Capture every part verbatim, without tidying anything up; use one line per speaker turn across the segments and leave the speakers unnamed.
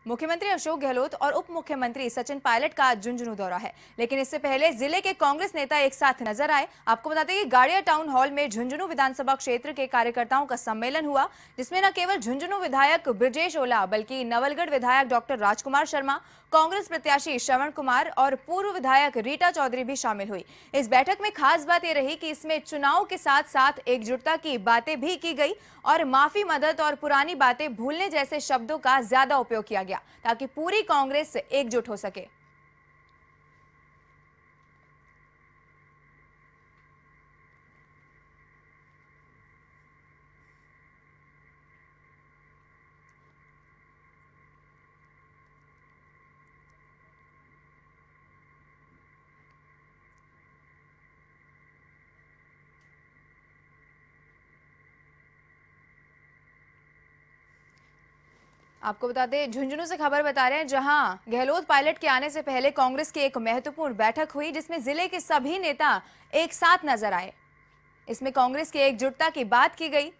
मुख्यमंत्री अशोक गहलोत और उप मुख्यमंत्री सचिन पायलट का आज झुंझुनू दौरा है, लेकिन इससे पहले जिले के कांग्रेस नेता एक साथ नजर आए। आपको बताते हैं कि गाड़िया टाउन हॉल में झुंझुनू विधानसभा क्षेत्र के कार्यकर्ताओं का सम्मेलन हुआ, जिसमें न केवल झुंझुनू विधायक ब्रजेश ओला बल्कि नवलगढ़ विधायक डॉक्टर राजकुमार शर्मा, कांग्रेस प्रत्याशी श्रवण कुमार और पूर्व विधायक रीटा चौधरी भी शामिल हुई। इस बैठक में खास बात यह रही कि इसमें चुनाव के साथ साथ एकजुटता की बातें भी की गई और माफी, मदद और पुरानी बातें भूलने जैसे शब्दों का ज्यादा उपयोग किया गया ताकि पूरी कांग्रेस एकजुट हो सके। आपको बता दें, झुंझुनू से खबर बता रहे हैं, जहां गहलोत पायलट के आने से पहले कांग्रेस की एक महत्वपूर्ण बैठक हुई जिसमें जिले के सभी नेता एक साथ नजर आए। इसमें कांग्रेस की एकजुटता की बात की गई।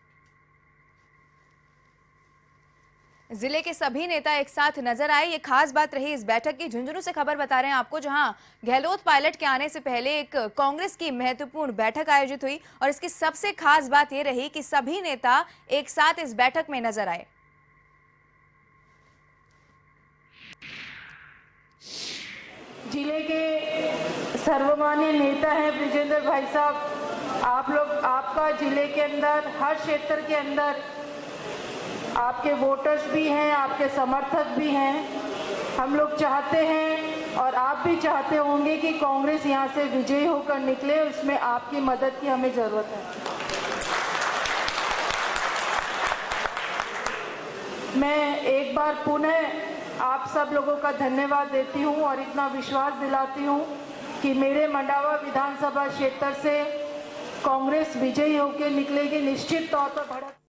जिले के सभी नेता एक साथ नजर आए, ये खास बात रही इस बैठक की। झुंझुनू से खबर बता रहे हैं आपको, जहां गहलोत पायलट के आने से पहले एक कांग्रेस की महत्वपूर्ण बैठक आयोजित हुई और इसकी सबसे खास बात यह रही कि सभी नेता एक साथ इस बैठक में नजर आए।
जिले के सर्वमान्य नेता हैं ब्रिजेंद्र भाई साहब, आप लोग, आपका जिले के अंदर हर क्षेत्र के अंदर आपके वोटर्स भी हैं, आपके समर्थक भी हैं। हम लोग चाहते हैं और आप भी चाहते होंगे कि कांग्रेस यहां से विजयी होकर निकले, उसमें आपकी मदद की हमें जरूरत है। मैं एक बार पुनः आप सब लोगों का धन्यवाद देती हूं और इतना विश्वास दिलाती हूं कि मेरे मंडावा विधानसभा क्षेत्र से कांग्रेस विजयी होकर निकलेगी। निश्चित तौर पर बढ़त